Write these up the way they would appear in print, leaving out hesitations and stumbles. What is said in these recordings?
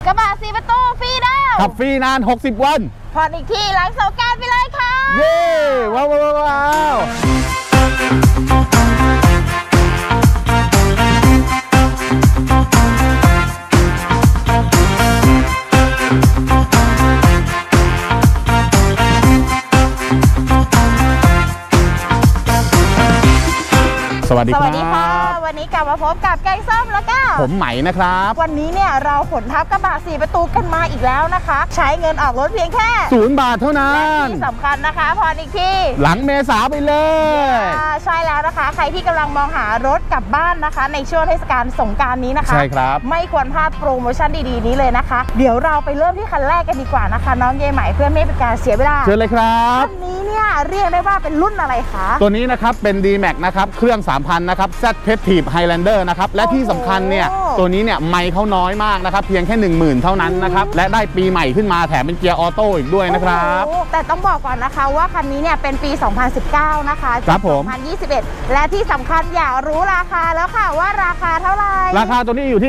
กระบะ4 ประตูฟรีดาวขับฟรีนาน60 วันผ่อนอีกทีหลังสงกรานต์ไปเลยค่ะเย้ว้าวสวัสดีค่ะวันนี้กลับมาพบกับแกงส้มแล้วก็ผมไหมนะครับวันนี้เนี่ยเราขนทับกระบะ4 ประตูกันมาอีกแล้วนะคะใช้เงินออกรถเพียงแค่ 0 บาทเท่านั้นที่สำคัญนะคะผ่อนอีกทีหลังเมษาไปเลยใช่แล้วนะคะใครที่กำลังมองหารถกลับบ้านนะคะในช่วงเทศกาลสงกรานต์นี้นะคะใช่ครับไม่ควรพลาดโปรโมชั่นดีๆนี้เลยนะคะเดี๋ยวเราไปเริ่มที่คันแรกกันดีกว่านะคะน้องเยไหมเพื่อไม่เป็นการเสียเวลาเชิญเลยครับคันนี้เนี่ยเรียกได้ว่าเป็นรุ่นอะไรคะตัวนี้นะครับเป็น D-Max นะครับเครื่อง 3,000 นะครับ Z-Active Highlander นะครับและที่สำคัญเนี่ยตัวนี้เนี่ยไมค์เขาน้อยมากนะครับเพียงแค่ 10,000 เท่านั้นนะครับและได้ปีใหม่ขึ้นมาแถมเป็นเกียร์ออโต้อีกด้วยนะครับแต่ต้องบอกก่อนนะคะว่าคันนี้เนี่ยเป็นปี 2019 นะคะครับผม 2021 และที่สำคัญอยากรู้ราคาแล้วค่ะว่าราคาเท่าไหร่ราคาตัวนี้อยู่ที่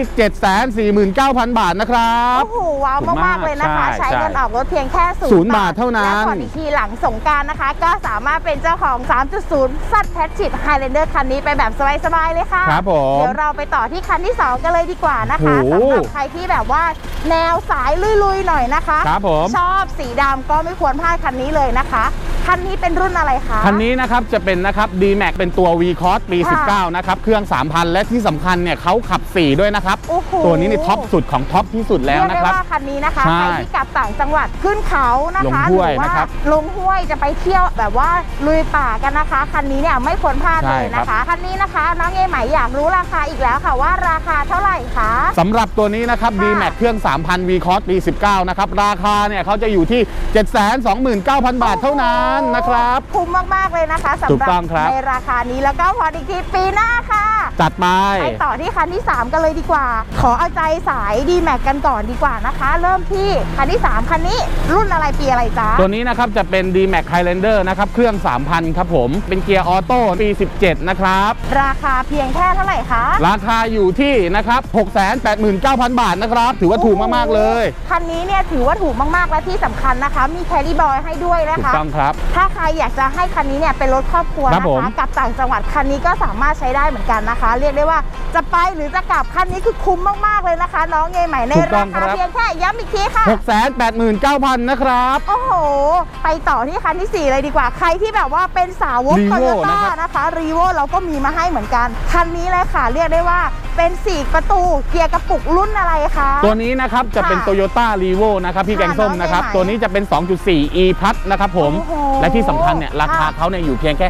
749,000 บาทนะครับโอ้โหว้าวมากๆเลยนะคะใช้เงินออกรถเพียงแค่ 0 บาทเท่านั้นและผ่อนอีกทีหลังสงกรานต์นะคะก็สามารถเป็นเจ้าของ 3.0 Z-Active Highlander คันนี้ไปแบบสบายๆเลยค่ะครับผมเดี๋ยวเราไปต่อที่คันที่2กันเลยดีกว่านะคะสำหรับใครที่แบบว่าแนวสายลุยๆหน่อยนะคะครับผมชอบสีดำก็ไม่ควรพลาดคันนี้เลยนะคะคันนี้เป็นรุ่นอะไรคะคันนี้นะครับจะเป็นนะครับ D-Max เป็นตัว V-Cross ปี 19 นะครับเครื่อง 3,000 และที่สำคัญเนี่ยเขาขับ4ด้วยนะครับตัวนี้นี่ท็อปสุดของท็อปที่สุดแล้วนะครับเรียกได้ว่าคันนี้นะคะใครที่กลับต่างจังหวัดขึ้นเขานะคะหรือว่าลงห้วยจะไปเที่ยวแบบว่าลุยป่ากันนะคะคันนี้เนี่ยไม่ควรพลาดเลยนะคะคันนี้นะคะน้องเอไหมอยากรู้ราคาอีกแล้วค่ะว่าราคาเท่าไหร่คะสำหรับตัวนี้นะครับ D-Max เครื่อง 3,000 V-Cross ปี 19 นะครับราคาเนี่ยเขาจะอยู่ที่ 729,000 บาทเท่านั้นนะครับคุ้มมากๆเลยนะคะสำหรับในราคานี้แล้วก็พออีกทีปีหน้าค่ะจัดไปต่อที่คันที่3กันเลยดีกว่าขอเอาใจสาย D-Max กันก่อนดีกว่านะคะเริ่มที่คันที่3คันนี้รุ่นอะไรปีอะไรจ๊ะตัวนี้นะครับจะเป็น D-Max Highlander นะครับเครื่อง 3,000 ครับผมเป็นเกียร์ออโต้ปี 17 นะครับราคาเพียงแค่เท่าไหร่คะราคาอยู่ที่นะครับ 689,000 บาทนะครับถือว่าถูกมากๆเลยคันนี้เนี่ยถือว่าถูกมากๆและที่สำคัญนะคะมีแครี่บอยให้ด้วยนะคะถูกต้องครับถ้าใครอยากจะให้คันนี้เนี่ยเป็นรถครอบครัวนะคะกับต่างจังหวัดคันนี้ก็สามารถใช้ได้เหมือนกันนะคะเรียกได้ว่าจะไปหรือจะกลับคันนี้คือคุ้มมากๆเลยนะคะน้องเงยใหม่ในราคาเพียงแค่ย้ำอีกทีค่ะ 689,000 นะครับโอ้โหไปต่อที่คันที่4เลยดีกว่าใครที่แบบว่าเป็นสาวกโตโยต้านะคะรีโวเราก็มีมาให้เหมือนกันคันนี้เลยค่ะเรียกได้ว่าเป็น4 ประตูเกียร์กระปุกรุ่นอะไรคะตัวนี้นะครับจะเป็น Toyota Revo นะครับพี่แกงส้มนะครับตัวนี้จะเป็น 2.4 E Plus นะครับผมและที่สำคัญเนี่ยราคาเขาเนี่ยอยู่เพียงแค่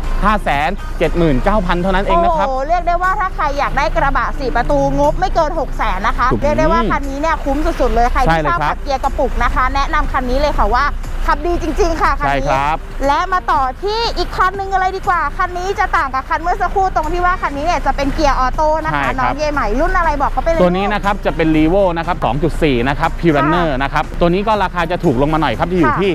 579,000 เท่านั้นเองนะครับเรียกได้ว่าถ้าใครอยากได้กระบะ4 ประตูงบไม่เกิน 600,000 นะคะเรียกได้ว่าคันนี้เนี่ยคุ้มสุดๆเลยใครที่ชอบขับเกียร์กระปุกนะคะแนะนำคันนี้เลยค่ะว่าขับดีจริงๆค่ะคันนี้และมาต่อที่อีกคันนึงกันเลยดีกว่าคันนี้จะต่างกับคันเมื่อสักครู่ตรงที่ว่าคันนี้เนี่ยจะเป็นเกียร์ออโต้นะคะน้องเยไหมรุ่นอะไรบอกเขาไปเลยตัวนี้นะครับจะเป็น Revo นะครับ 2.4 นะครับ Piranha นะครับตัวนี้ก็ราคาจะถูกลงมาหน่อยครับที่อยู่ที่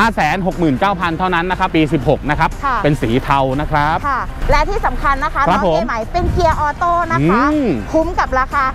569,000 เท่านั้นนะครับปี 16 นะครับเป็นสีเทานะครับและที่สำคัญนะคะน้องเยไหมเป็นเกียร์ออโต้นะคะคุ้มกับราคา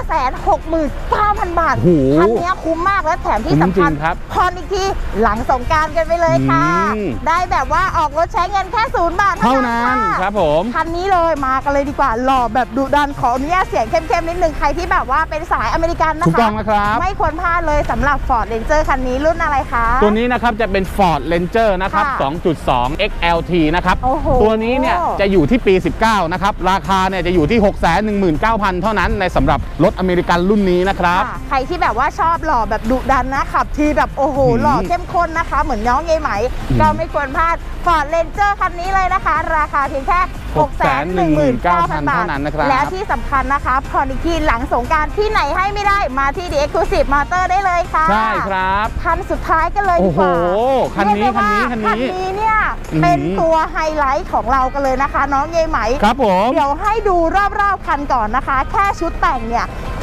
569,000 บาทคันนี้คุ้มมากและแถมที่สำคัญผ่อนอีกทีหลังสงกรานต์กันไปเลยค่ะได้แบบว่าออกรถใช้เงินแค่0 บาทเท่านั้นครับผมคันนี้เลยมากันเลยดีกว่าหล่อแบบดุดันขออนุญาตเสียงเข้มๆนิดนึงใครที่แบบว่าเป็นสายอเมริกันนะคะถูกต้องนะครับไม่ควรพลาดเลยสำหรับ Ford Ranger คันนี้รุ่นอะไรคะตัวนี้นะครับจะเป็น Ford Ranger นะครับ 2.2 XLT นะครับตัวนี้เนี่ยจะอยู่ที่ปี 19 นะครับราคาเนี่ยจะอยู่ที่ 619,000 เท่านั้นในสำหรับรถอเมริกันรุ่นนี้นะครับใครที่แบบว่าชอบหล่อแบบดุดันนะขับทีแบบโอ้โหหล่อเข้มข้นนะคะเหมือนน้องเยไหมก็ไม่ควรพลาด Ford Ranger คันนี้เลยนะคะราคาเพียงแค่ 619,000 บาทและที่สำคัญนะคะผ่อนอีกทีหลังสงกรานต์ที่ไหนให้ไม่ได้มาที่ The Exclusive Motor ได้เลยค่ะใช่ครับคันสุดท้ายกันเลยดีกว่าคันนี้เนี่ยเป็นตัวไฮไลท์ของเรากันเลยนะคะน้องเยไหมครับผมเดี๋ยวให้ดูรอบๆคันก่อนนะคะแค่ชุดแต่งเนี่ย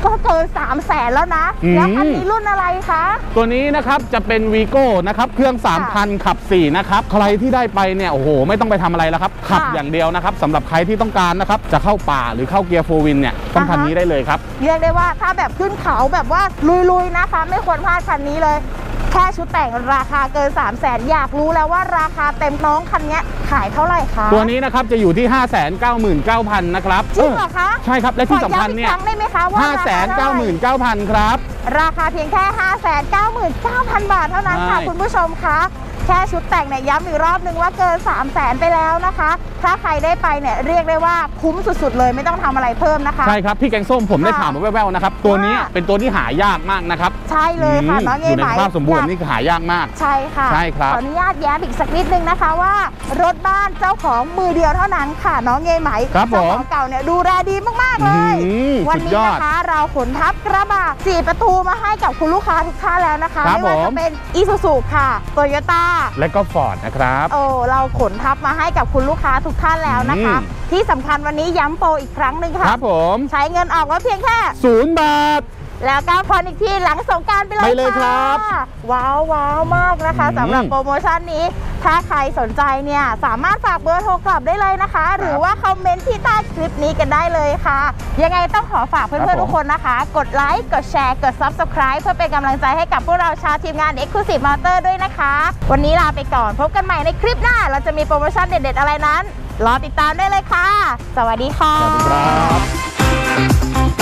ก็เกิน300,000แล้วนะแล้วคันนี้รุ่นอะไรคะตัวนี้นะครับจะเป็น Vigo นะครับเครื่อง 3,000 ขับ 4 นะครับใครที่ได้ไปเนี่ยโอ้โหไม่ต้องไปทำอะไรแล้วครับขับอย่างเดียวนะครับสำหรับใครที่ต้องการนะครับจะเข้าป่าหรือเข้าเกียร์โฟวินเนี่ยต้องคันนี้ได้เลยครับเรียกได้ว่าถ้าแบบขึ้นเขาแบบว่าลุยๆนะคะไม่ควรพลาดคันนี้เลยแค่ชุดแต่งราคาเกิน300,000อยากรู้แล้วว่าราคาเต็มน้องคันนี้ขายเท่าไหร่คะตัวนี้นะครับจะอยู่ที่ 599,000 นะครับจริงเหรอคะใช่ครับและที่สำคัญเนี่ยได้ไหมคะว่า 599,000 ครับราคาเพียงแค่ 599,000 บาทเท่านั้นค่ะคุณผู้ชมคะแค่ชุดแต่งเนี่ยย้ำอีกรอบนึงว่าเกิน300,000ไปแล้วนะคะถ้าใครได้ไปเนี่ยเรียกได้ว่าคุ้มสุดๆเลยไม่ต้องทำอะไรเพิ่มนะคะใช่ครับพี่แกงส้มผมได้ถามมาแว่วๆนะครับตัวนี้เป็นตัวที่หายากมากนะครับใช่เลยค่ะน้องเอ๋ไหมอยู่ในสภาพสมบูรณ์นี่คือหายากมากใช่ค่ะใช่ครับขออนุญาตแย้มอีกสักนิดนึงนะคะว่ารถบ้านเจ้าของมือเดียวเท่านั้นค่ะน้องเอ๋ไหมเจ้าของเก่าเนี่ยดูแลดีมากๆเลยวันนี้นะคะเราขนทับกระบะ4 ประตูมาให้กับคุณลูกค้าทุกท่านแล้วนะคะไม่ว่าจะเป็น Isuzu ค่ะ Toyota และก็ Ford นะครับเราขนทับมาให้กับคุณลูกค้าทุกท่านแล้วนะคะที่สำคัญวันนี้ย้ำโปรอีกครั้งหนึ่งค่ะครับผมใช้เงินออกแล้วเพียงแค่ 0 บาทแล้วก็ผ่อนอีกทีหลังสงกรานต์ไปเลยครับว้าวมากนะคะสำหรับโปรโมชั่นนี้ถ้าใครสนใจเนี่ยสามารถฝากเบอร์โทรกลับได้เลยนะคะหรือว่าคอมเมนต์ที่ใต้คลิปนี้กันได้เลยค่ะยังไงต้องขอฝากเพื่อนๆทุกคนนะคะกดไลค์กดแชร์กด Subscribe เพื่อเป็นกำลังใจให้กับพวกเราชาวทีมงาน Exclusive Motor ด้วยนะคะวันนี้ลาไปก่อนพบกันใหม่ในคลิปหน้าเราจะมีโปรโมชั่นเด็ดๆอะไรนั้นรอติดตามได้เลยค่ะสวัสดีค่ะสวัสดีครับ